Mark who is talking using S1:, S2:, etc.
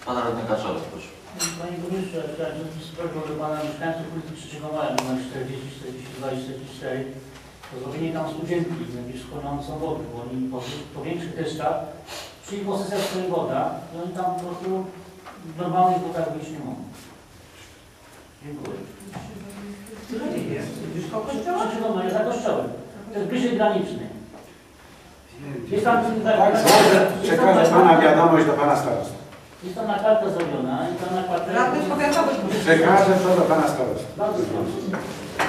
S1: Pan radny Kaczorek, proszę.
S2: Panie burmistrzu, ja chciałem zwrócić prośbę do pana mieszkańców ulicy 3 Maja, numer 40, 42 i 44, to zrobienie tam studzienki najpierw schłonującą wodę, bo oni po większych deszczach, czyli po sesjach stoi woda, i oni tam po prostu w normalnych wodach być nie mogą. Dziękuję.
S3: Które nie jest? Blisko
S2: 3 Maja za kościołem. To jest bliżej graniczny. Jest tam,
S4: Tak, przekażę pana wiadomość do pana starosty.
S2: jest tam nakładka zrobiona i tam nakładka...
S3: Radny powiatowy.
S4: Przekażę to do pana starosty.
S2: Bardzo proszę.